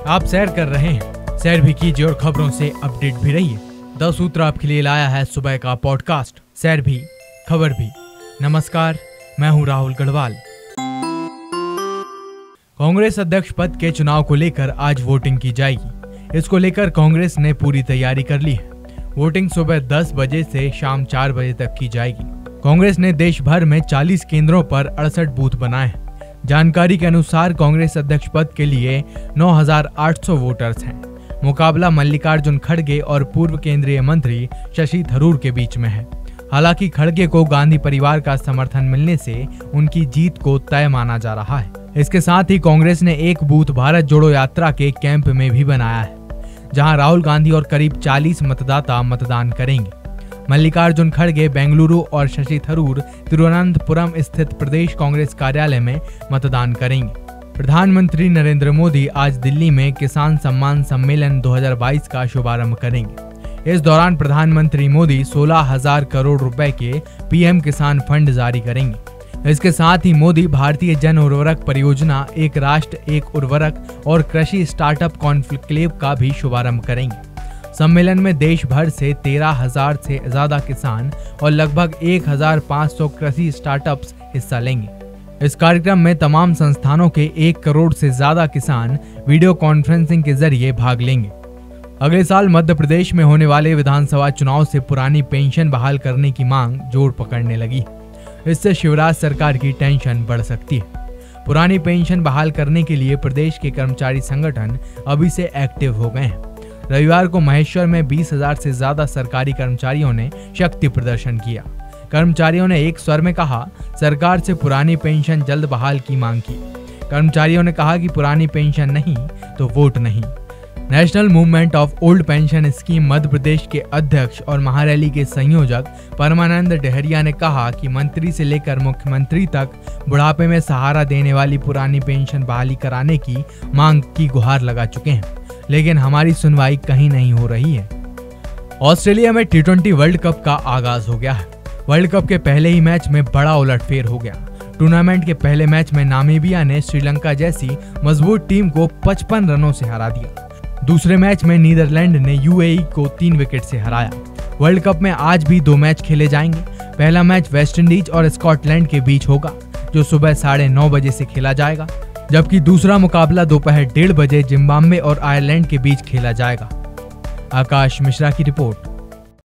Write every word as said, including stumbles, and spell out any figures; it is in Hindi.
आप सैर कर रहे हैं, सैर भी कीजिए और खबरों से अपडेट भी रहिए। द सूत्र आपके लिए लाया है सुबह का पॉडकास्ट, सैर भी खबर भी। नमस्कार, मैं हूं राहुल गढ़वाल। कांग्रेस अध्यक्ष पद के चुनाव को लेकर आज वोटिंग की जाएगी। इसको लेकर कांग्रेस ने पूरी तैयारी कर ली है। वोटिंग सुबह दस बजे से शाम चार बजे तक की जाएगी। कांग्रेस ने देश भर में चालीस केंद्रों पर अड़सठ बूथ बनाए हैं। जानकारी के अनुसार कांग्रेस अध्यक्ष पद के लिए नौ हज़ार आठ सौ वोटर्स हैं। मुकाबला मल्लिकार्जुन खड़गे और पूर्व केंद्रीय मंत्री शशि थरूर के बीच में है। हालांकि खड़गे को गांधी परिवार का समर्थन मिलने से उनकी जीत को तय माना जा रहा है। इसके साथ ही कांग्रेस ने एक बूथ भारत जोड़ो यात्रा के कैंप में भी बनाया है, जहां राहुल गांधी और करीब चालीस मतदाता मतदान करेंगे। मल्लिकार्जुन खड़गे बेंगलुरु और शशि थरूर तिरुवनंतपुरम स्थित प्रदेश कांग्रेस कार्यालय में मतदान करेंगे। प्रधानमंत्री नरेंद्र मोदी आज दिल्ली में किसान सम्मान सम्मेलन दो हज़ार बाईस का शुभारंभ करेंगे। इस दौरान प्रधानमंत्री मोदी सोलह हज़ार करोड़ रुपए के पीएम किसान फंड जारी करेंगे। इसके साथ ही मोदी भारतीय जन उर्वरक परियोजना, एक राष्ट्र एक उर्वरक और कृषि स्टार्टअप कॉन्क्लेव का भी शुभारंभ करेंगे। सम्मेलन में देश भर से तेरह हज़ार से ज्यादा किसान और लगभग एक हज़ार पाँच सौ कृषि स्टार्टअप्स हिस्सा लेंगे। इस कार्यक्रम में तमाम संस्थानों के एक करोड़ से ज्यादा किसान वीडियो कॉन्फ्रेंसिंग के जरिए भाग लेंगे। अगले साल मध्य प्रदेश में होने वाले विधानसभा चुनाव से पुरानी पेंशन बहाल करने की मांग जोर पकड़ने लगी। इससे शिवराज सरकार की टेंशन बढ़ सकती है। पुरानी पेंशन बहाल करने के लिए प्रदेश के कर्मचारी संगठन अभी से एक्टिव हो गए हैं। रविवार को महेश्वर में बीस हज़ार से ज्यादा सरकारी कर्मचारियों ने शक्ति प्रदर्शन किया। कर्मचारियों ने एक स्वर में कहा, सरकार से पुरानी पेंशन जल्द बहाल की मांग की। कर्मचारियों ने कहा कि पुरानी पेंशन नहीं तो वोट नहीं। National movement of old pension scheme Madhya Pradesh के अध्यक्ष और महारैली के संयोजक परमानंद डहरिया ने कहा कि मंत्री से लेकर मुख्यमंत्री तक बुढ़ापे में सहारा देने वाली पुरानी पेंशन बहाली कराने की मांग की गुहार लगा चुके हैं, लेकिन हमारी सुनवाई कहीं नहीं हो रही है। ऑस्ट्रेलिया में टी ट्वेंटी वर्ल्ड कप का आगाज हो गया है। वर्ल्ड कप के पहले ही मैच में बड़ा उलटफेर हो गया। टूर्नामेंट के पहले मैच में नामीबिया ने श्रीलंका जैसी मजबूत टीम को पचपन रनों से हरा दिया। दूसरे मैच में नीदरलैंड ने यूएई को तीन विकेट से हराया। वर्ल्ड कप में आज भी दो मैच खेले जाएंगे। पहला मैच वेस्टइंडीज और स्कॉटलैंड के बीच होगा, जो सुबह साढ़े नौ बजे से खेला जाएगा, जबकि दूसरा मुकाबला दोपहर डेढ़ बजे जिम्बाब्वे और आयरलैंड के बीच खेला जाएगा। आकाश मिश्रा की रिपोर्ट।